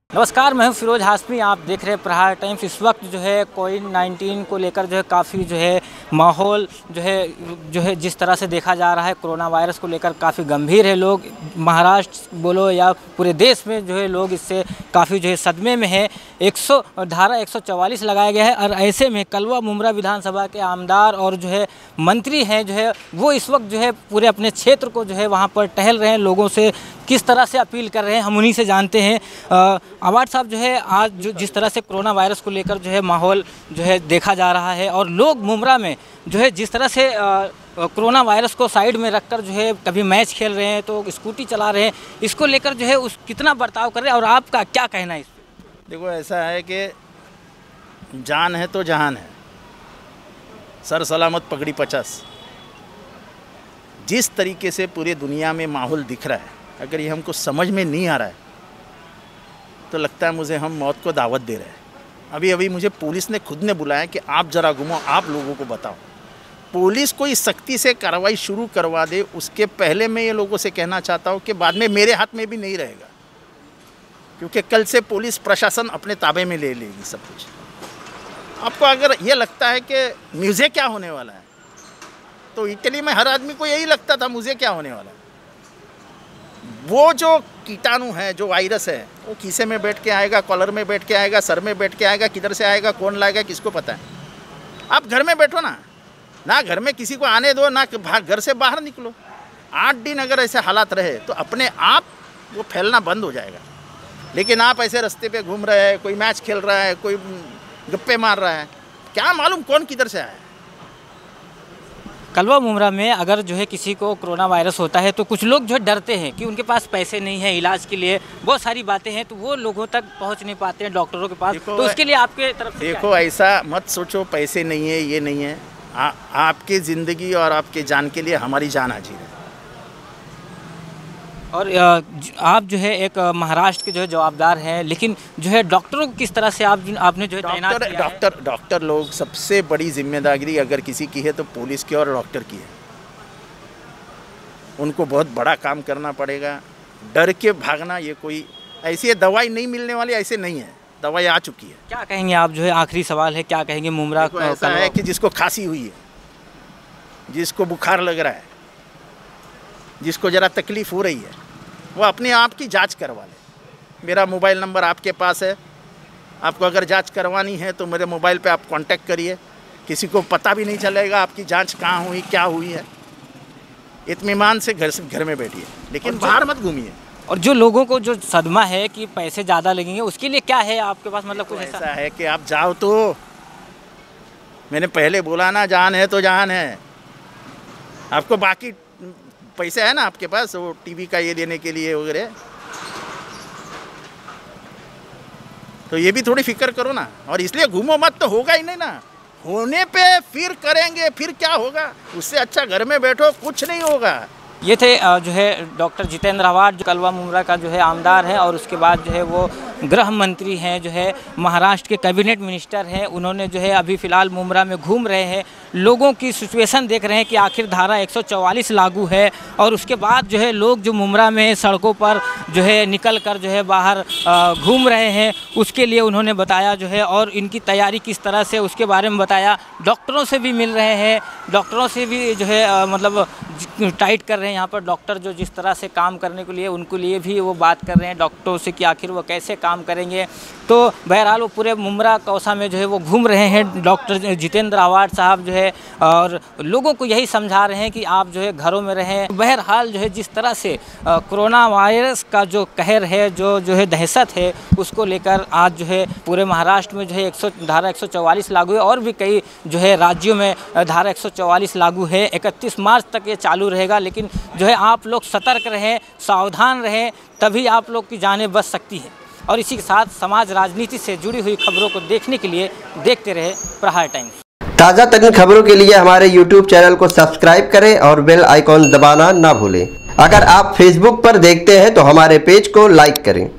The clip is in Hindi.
नमस्कार, मैं हूं फिरोज हाशमी। आप देख रहे हैं प्रहार टाइम्स। इस वक्त जो है कोविड-19 को लेकर जो है काफ़ी जो है माहौल जो है जिस तरह से देखा जा रहा है, कोरोना वायरस को लेकर काफ़ी गंभीर है। लोग महाराष्ट्र बोलो या पूरे देश में जो है लोग इससे काफ़ी जो है सदमे में है। धारा 144 लगाया गया है और ऐसे में कलवा मुमरा विधानसभा के आमदार और जो है मंत्री हैं जो है वो इस वक्त जो है पूरे अपने क्षेत्र को जो है वहाँ पर टहल रहे हैं, लोगों से किस तरह से अपील कर रहे हैं हम उन्हीं से जानते हैं। आवाड साहब जो है आज जो जिस तरह से कोरोना वायरस को लेकर जो है माहौल जो है देखा जा रहा है और लोग मुमरा में जो है जिस तरह से कोरोना वायरस को साइड में रखकर जो है कभी मैच खेल रहे हैं तो स्कूटी चला रहे हैं, इसको लेकर जो है उस कितना बर्ताव कर रहे हैं और आपका क्या कहना है इस पर? देखो, ऐसा है कि जान है तो जहान है, सर सलामत पगड़ी 50। जिस तरीके से पूरी दुनिया में माहौल दिख रहा है, अगर ये हमको समझ में नहीं आ रहा है तो लगता है मुझे हम मौत को दावत दे रहे हैं। अभी मुझे पुलिस ने खुद ने बुलाया कि आप ज़रा घूमो, आप लोगों को बताओ। पुलिस कोई सख्ती से कार्रवाई शुरू करवा दे, उसके पहले मैं ये लोगों से कहना चाहता हूँ कि बाद में मेरे हाथ में भी नहीं रहेगा, क्योंकि कल से पुलिस प्रशासन अपने ताबे में ले लेगी सब कुछ। आपको अगर ये लगता है कि मुझे क्या होने वाला है, तो इटली में हर आदमी को यही लगता था मुझे क्या होने वाला है। वो जो कीटाणु है, जो वायरस है, वो खीसे में बैठ के आएगा, कॉलर में बैठ के आएगा, सर में बैठ के आएगा, किधर से आएगा, कौन लाएगा, किसको पता है। आप घर में बैठो ना घर में किसी को आने दो, ना घर से बाहर निकलो। 8 दिन अगर ऐसे हालात रहे तो अपने आप वो फैलना बंद हो जाएगा। लेकिन आप ऐसे रास्ते पे घूम रहे हैं, कोई मैच खेल रहा है, कोई गप्पे मार रहा है, क्या मालूम कौन किधर से आया है। कलवा मुमरा में अगर जो है किसी को कोरोना वायरस होता है तो कुछ लोग जो है डरते हैं कि उनके पास पैसे नहीं है इलाज के लिए, बहुत सारी बातें हैं, तो वो लोगों तक पहुंच नहीं पाते हैं डॉक्टरों के पास। तो उसके लिए आपके तरफ से देखो, ऐसा मत सोचो पैसे नहीं है, ये नहीं है। आपकी ज़िंदगी और आपके जान के लिए हमारी जान हाजिर है। और आप जो है एक महाराष्ट्र के जो है जवाबदार हैं, लेकिन जो है डॉक्टरों को किस तरह से आपने जो है तैनात किया है? डॉक्टर लोग सबसे बड़ी जिम्मेदारी अगर किसी की है तो पुलिस की और डॉक्टर की है। उनको बहुत बड़ा काम करना पड़ेगा। डर के भागना, ये कोई ऐसी दवाई नहीं मिलने वाली, ऐसे नहीं है, दवाई आ चुकी है। क्या कहेंगे आप, जो है आखिरी सवाल है, क्या कहेंगे मुमरा को? ऐसा है कि जिसको खांसी हुई है, जिसको बुखार लग रहा है, जिसको ज़रा तकलीफ़ हो रही है, वो अपने आप की जांच करवा ले। मेरा मोबाइल नंबर आपके पास है। आपको अगर जांच करवानी है तो मेरे मोबाइल पे आप कांटेक्ट करिए। किसी को पता भी नहीं चलेगा आपकी जांच कहाँ हुई, क्या हुई है। इत्मीनान से घर में बैठिए, लेकिन बाहर मत घूमिए। और जो लोगों को जो सदमा है कि पैसे ज़्यादा लगेंगे, उसके लिए क्या है आपके पास, मतलब कुछ ऐसा है कि आप जाओ तो, मैंने पहले बोला ना, जान है तो जहान है। आपको बाकी पैसे है ना आपके पास, वो टीवी का ये लेने के लिए वगैरह, तो ये भी थोड़ी फिक्र करो ना। और इसलिए घूमो मत, तो होगा ही नहीं ना। होने पे फिर करेंगे, फिर क्या होगा, उससे अच्छा घर में बैठो, कुछ नहीं होगा। ये थे जो है डॉक्टर जितेंद्र आवाड, जो कलवा मुमरा का जो है आमदार है और उसके बाद जो है वो गृह मंत्री हैं, जो है महाराष्ट्र के कैबिनेट मिनिस्टर हैं। उन्होंने जो है अभी फ़िलहाल मुमरा में घूम रहे हैं, लोगों की सिचुएशन देख रहे हैं कि आखिर धारा 144 लागू है और उसके बाद जो है लोग जो मुमरा में सड़कों पर जो है निकल कर जो है बाहर घूम रहे हैं, उसके लिए उन्होंने बताया जो है, और इनकी तैयारी किस तरह से उसके बारे में बताया। डॉक्टरों से भी मिल रहे हैं, डॉक्टरों से भी जो है मतलब टाइट कर रहे हैं यहाँ पर डॉक्टर, जो जिस तरह से काम करने के लिए उनको लिए भी वो बात कर रहे हैं डॉक्टरों से कि आखिर वो कैसे काम करेंगे। तो बहरहाल वो पूरे मुमरा कौसा में जो है वो घूम रहे हैं डॉक्टर जितेंद्र आवाड साहब जो है, और लोगों को यही समझा रहे हैं कि आप जो है घरों में रहें। बहरहाल जो है जिस तरह से कोरोना वायरस का जो कहर है, जो है दहशत है, उसको लेकर आज जो है पूरे महाराष्ट्र में जो है धारा 144 लागू है और भी कई जो है राज्यों में धारा 144 लागू है। 31 मार्च तक ये चालू रहेगा, लेकिन जो है आप लोग सतर्क रहें, सावधान रहें, तभी आप लोग की जानें बच सकती हैं। और इसी के साथ समाज राजनीति से जुड़ी हुई खबरों को देखने के लिए देखते रहे प्रहार टाइम्स। ताज़ा तरीन खबरों के लिए हमारे YouTube चैनल को सब्सक्राइब करें और बेल आइकॉन दबाना ना भूलें। अगर आप Facebook पर देखते हैं तो हमारे पेज को लाइक करें।